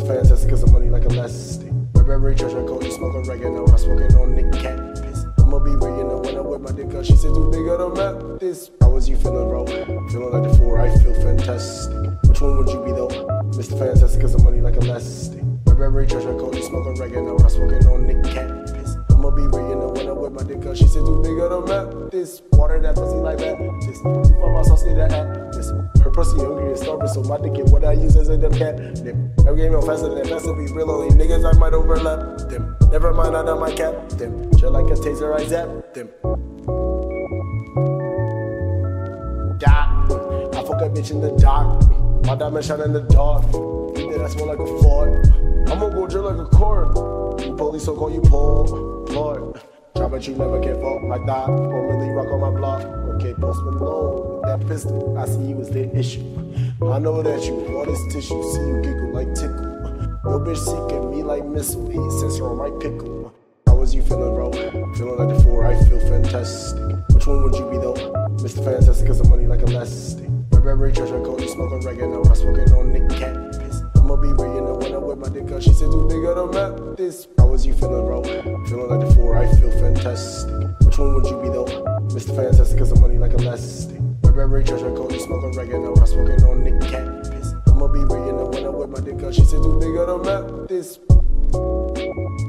Mr. Fantastic cause I'm money like elastic. Burberry treasure coat, you smoke oregano, I'm smoking on Nick Cat piss. I'ma be real, you know when I whip my dick up, she said too big of the map. This, how was you feeling, bro? Feeling like the 4, I feel fantastic. Which one would you be though? Mr. Fantastic cause I'm money like elastic. Burberry treasure coat, you smoke oregano, I'm smoking on Nick Cat piss. I'ma be real, you know when I whip my dick up, she said too big of the map. This, water that pussy like that. This, for my sauce need that at. This, her pussy hungry and starving, so my dick get what I use as a dumb cat. Every game on faster than faster, be real, only niggas I might overlap them. Never mind, I done my cap them. Just like a taser, I zap them. I fuck a bitch in the dark. My diamond shine in the dark. Think that I smell like a fart. I'ma go drill like a cord. You police, so call you Paul Lord. Try but you never get fucked like that. Formerly rock on my block. Okay, Post Malone with that pistol. I see you as the issue. I know that you want this tissue. See you giggle like tickle. Yo bitch seeking me like missile. Heat sensor on my pickle. How was you feeling, bro? Feeling like the 4, I feel fantastic. Which one would you be though? Mr. Fantastic cause I'm money like elastic. Burberry treasure coat, you smoke oregano, I'm smoking on Nick Cat piss. I'ma be real, you know when I whip my dick up, she said too big of the map. This, how was you feeling, bro? Feeling like the 4, I feel fantastic. Which one would you be though? Mr. Fantastic cause I'm money like elastic. Burberry treasure coat, you smoke oregano, I'm smoking on Nick Cat piss. I'ma be real, you know when I whip my dick up, she said too big of the map. This.